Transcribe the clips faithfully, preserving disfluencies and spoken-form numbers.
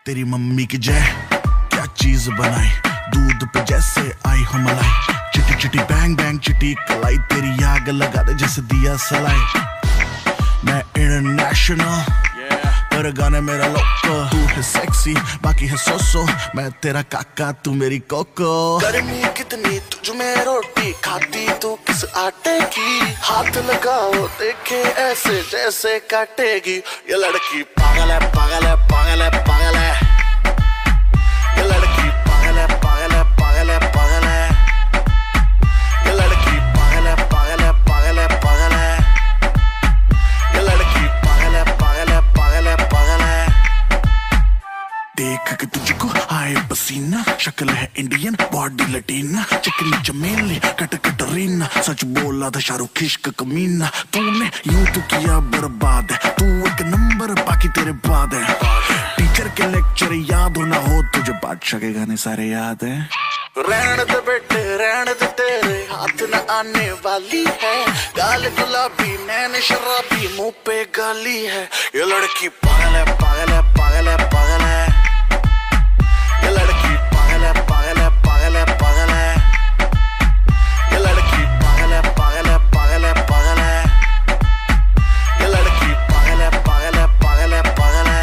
तेरी मम्मी की जय क्या चीज बनाई, दूध पे जैसे आई हो मलाई। चिटी चिटी बैंग बैंग चिटी कलाई, तेरी आग लगा दे जैसे दिया सलाई। मैं इंटरनेशनल पर गाने मेरा लोको, तू है सेक्सी बाकी है सोसो, मैं तेरा काका तू मेरी कोको। गर्मी कितनी तुझ में रोटी खाती तू किस आटे की, हाथ लगाओ देखे ऐसे जैसे काटेगी। ये लड़की पागल है पागल है पागल है पागल है, ये लड़की पागल है पागल है पागल है पागल है, ये लड़की पागल है पागल है पागल है पागल है, ये लड़की पागल है पागल है पागल है पागल है। देख के तुझको आए पसीना, शक्ल है इंडियन बॉडी लटीना, चिकनी चमेली कट कटरीना, सच बोला था शाहरुख इश्क कमीना। तूने यूं तो किया बर्बाद है, तू एक नंबर बाकी तेरे बाद है। टीचर के लेक्चर याद हो ना हो तुझे, बादशाह के गाने सारे याद है। रहने दे बेटे रहने दे, तेरे हाथ न आने वाली है, गाल गुलाबी नैन शराबी मुंह पे गाली है। ये लड़की पागल है पागल है पागल है पागल है, ये लड़की पागल है पागल है पागल है पागल है, ये लड़की पागल है पागल है पागल है पागल है, ये लड़की पागल है पागल है पागल है पागल है।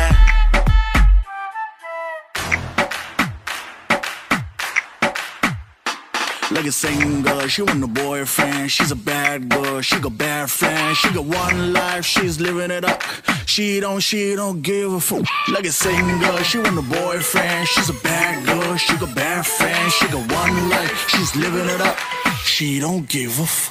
Like a singer, she want a boyfriend. She's a bad girl, she got bad friends. She got one life, she's living it up. She don't, she don't give a fuck. Like a singer, she want a boyfriend. She's a bad girl, she got bad friends. She got one life, she's living it up. She don't give a fuck.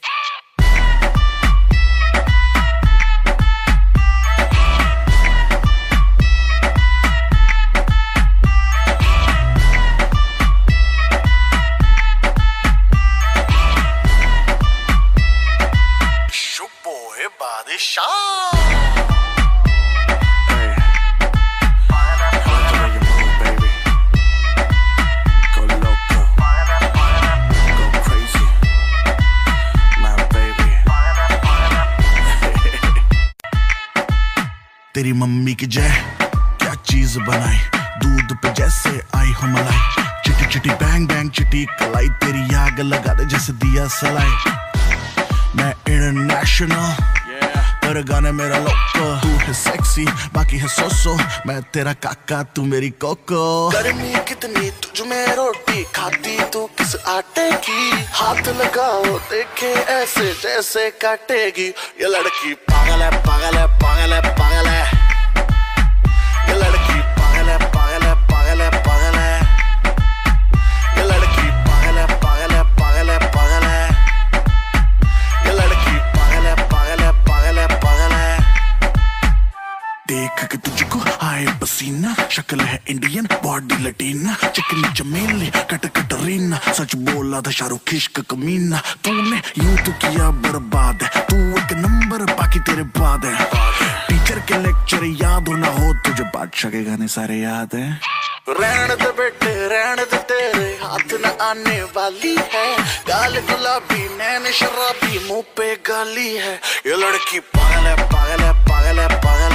तेरी mummy की जय क्या चीज बनाई, दूध पे जैसे आई हो मलाई। चिटी चिटी बैंग बैंग चिटी कलाई, तेरी आग लगा दे जैसे दिया सलाई। मैं इंटरनेशनल पर गाने मेरा लोको, तू है सेक्सी बाकी है सोसो, मैं तेरा काका तू मेरी कोको। गर्मी कितनी तुझ में रोटी खाती तू किस आटे की, हाथ लगाओ देखे ऐसे जैसे काटेगी। ये लड़की पागल है पागल है पागल है पागल है, ये लड़की पागल है पागल है पागल है पागल है, ये लड़की पागल है पागल है पागल है पागल है, ये लड़की पागल है पागल है पागल है पागल है। देख के तुझको आए पसीना, शक्ल है इंडियन बॉडी लटीना, चिकनी चमेली कट कटरीना, सच बोला था शाहरुख इश्क कमीना। तूने यूं तो किया बर्बाद है, तू एक नंबर बाकी तेरे बाद है। टीचर के लेक्चर याद हो ना हो तुझे, बादशाह के गाने सारे याद है। रहने दे बेटे रहने दे, तेरे हाथ न आने वाली है, गाल गुलाबी नैन शराबी मुंह पे गाली है। ये लड़की पागल है पागल है पागल है पागल